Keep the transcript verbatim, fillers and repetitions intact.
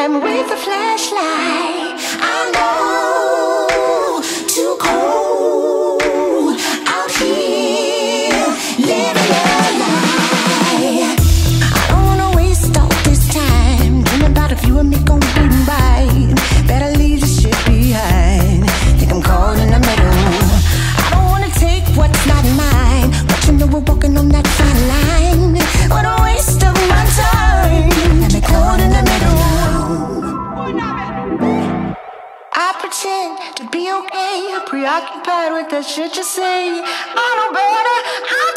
time with a flashlight. I know, too cold out here, living a lie. I don't wanna waste all this time dreaming about if you and me gon' be right. Better leave this shit behind. Think I'm caught in the middle. I don't wanna take what's not mine, but you know we're walking on that fine line. What a waste of my time. And me caught in the middle. I pretend to be okay, preoccupied with that shit you say. I know better. I